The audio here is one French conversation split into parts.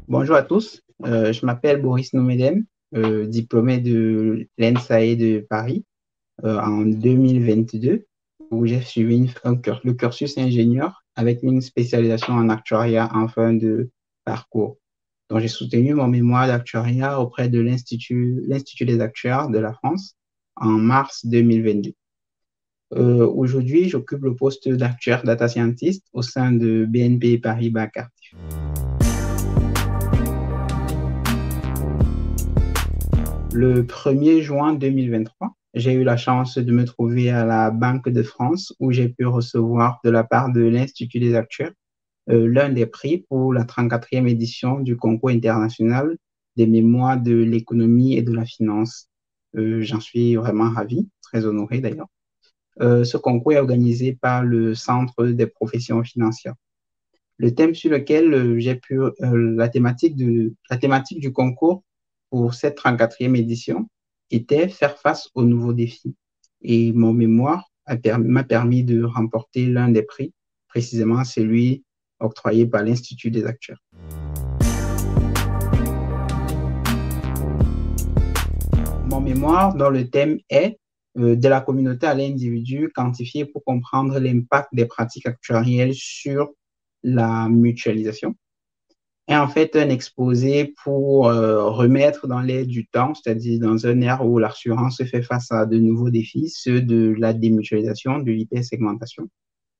Bonjour à tous, je m'appelle Boris Nomedem, diplômé de l'ENSAE de Paris en 2022, où j'ai suivi le cursus ingénieur avec une spécialisation en actuariat en fin de parcours. Donc, j'ai soutenu mon mémoire d'actuariat auprès de l'Institut des actuaires de la France en mars 2022. Aujourd'hui, j'occupe le poste d'actuaire data scientist au sein de BNP Paribas Cardiff. Le 1er juin 2023, j'ai eu la chance de me trouver à la Banque de France où j'ai pu recevoir de la part de l'Institut des actuaires l'un des prix pour la 34e édition du concours international des mémoires de l'économie et de la finance. J'en suis vraiment ravi, très honoré d'ailleurs. Ce concours est organisé par le Centre des professions financières. Le thème sur lequel la thématique du concours pour cette 34e édition était faire face aux nouveaux défis. Et mon mémoire m'a permis de remporter l'un des prix, précisément celui octroyé par l'Institut des actuaires. Mon mémoire, dont le thème est de la communauté à l'individu, quantifié pour comprendre l'impact des pratiques actuarielles sur la mutualisation, est en fait un exposé pour remettre dans l'air du temps, c'est-à-dire dans un ère où l'assurance fait face à de nouveaux défis, ceux de la démutualisation, de l'hypersegmentation.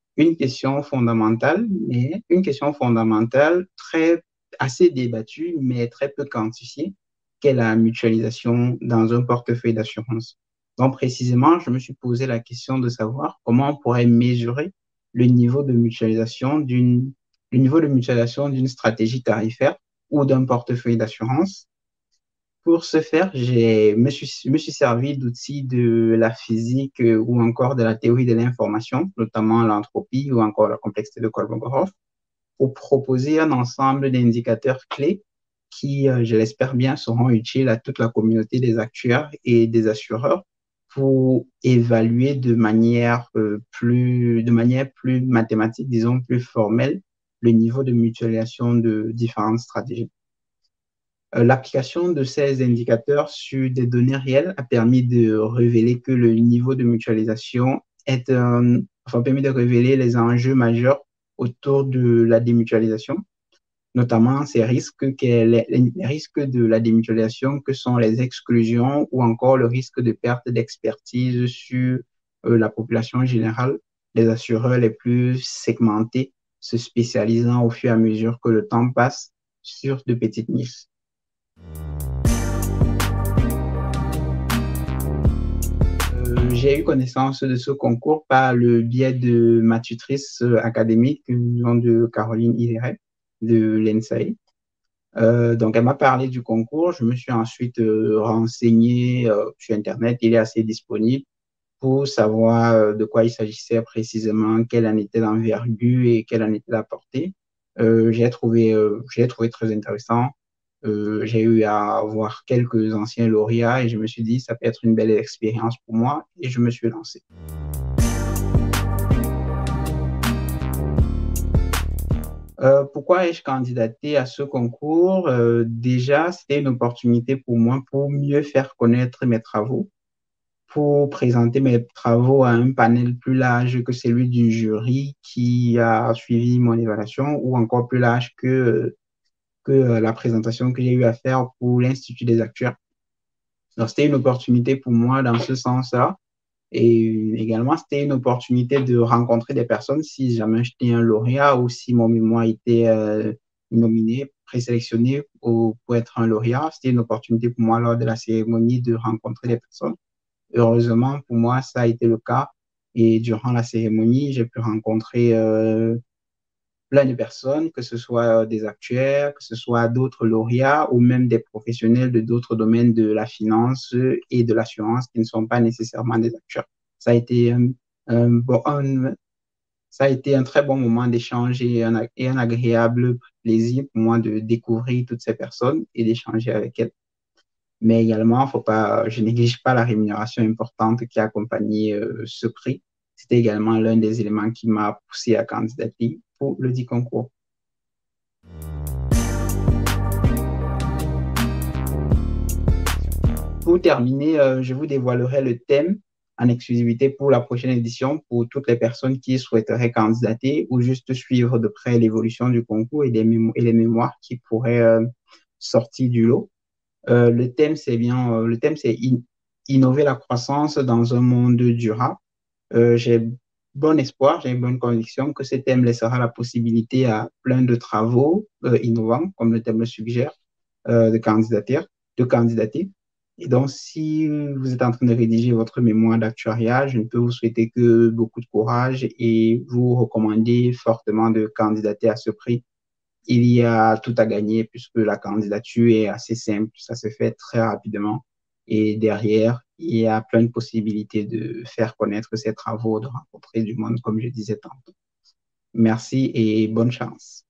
Une question fondamentale assez débattue, mais très peu quantifiée, qu'est la mutualisation dans un portefeuille d'assurance. Donc, précisément, je me suis posé la question de savoir comment on pourrait mesurer le niveau de mutualisation d'une stratégie tarifaire ou d'un portefeuille d'assurance. Pour ce faire, me suis servi d'outils de la physique ou encore de la théorie de l'information, notamment l'entropie ou encore la complexité de Kolmogorov, pour proposer un ensemble d'indicateurs clés qui, je l'espère bien, seront utiles à toute la communauté des actuaires et des assureurs pour évaluer de manière plus mathématique, disons plus formelle, le niveau de mutualisation de différentes stratégies. L'application de ces indicateurs sur des données réelles a permis de révéler que le niveau de mutualisation permis de révéler les enjeux majeurs autour de la démutualisation, notamment les risques de la démutualisation que sont les exclusions ou encore le risque de perte d'expertise sur la population générale, les assureurs les plus segmentés se spécialisant au fur et à mesure que le temps passe sur de petites niches. J'ai eu connaissance de ce concours par le biais de ma tutrice académique, du nom de Caroline Hilleret, de l'ENSAE. Donc, elle m'a parlé du concours. Je me suis ensuite renseigné sur Internet. Il est assez disponible pour savoir de quoi il s'agissait précisément, quelle en était l'envergure et quelle en était la portée. Je l'ai trouvé très intéressant. J'ai eu à voir quelques anciens lauréats et je me suis dit, ça peut être une belle expérience pour moi et je me suis lancé. Pourquoi ai-je candidaté à ce concours? Déjà, c'était une opportunité pour moi pour mieux faire connaître mes travaux, pour présenter mes travaux à un panel plus large que celui du jury qui a suivi mon évaluation ou encore plus large que la présentation que j'ai eu à faire pour l'Institut des actuaires. Donc, c'était une opportunité pour moi dans ce sens-là. Et également, c'était une opportunité de rencontrer des personnes si jamais j'étais un lauréat ou si mon mémoire était nominé, présélectionné pour être un lauréat. C'était une opportunité pour moi lors de la cérémonie de rencontrer des personnes. Heureusement, pour moi, ça a été le cas. Et durant la cérémonie, j'ai pu rencontrer plein de personnes, que ce soit des actuaires, que ce soit d'autres lauréats ou même des professionnels de d'autres domaines de la finance et de l'assurance qui ne sont pas nécessairement des actuaires. Ça a été ça a été un très bon moment d'échange et un agréable plaisir pour moi de découvrir toutes ces personnes et d'échanger avec elles. Mais également, je néglige pas la rémunération importante qui a accompagné ce prix. C'était également l'un des éléments qui m'a poussé à candidater pour le dit concours. Pour terminer, je vous dévoilerai le thème en exclusivité pour la prochaine édition pour toutes les personnes qui souhaiteraient candidater ou juste suivre de près l'évolution du concours et les mémoires qui pourraient sortir du lot. Le thème, c'est innover la croissance dans un monde durable. J'ai bon espoir, j'ai une bonne conviction que ce thème laissera la possibilité à plein de travaux innovants, comme le thème le suggère, de candidater. Et donc, si vous êtes en train de rédiger votre mémoire d'actuariat, je ne peux vous souhaiter que beaucoup de courage et vous recommander fortement de candidater à ce prix. Il y a tout à gagner puisque la candidature est assez simple, ça se fait très rapidement. Et derrière, il y a plein de possibilités de faire connaître ses travaux, de rencontrer du monde, comme je disais tantôt. Merci et bonne chance.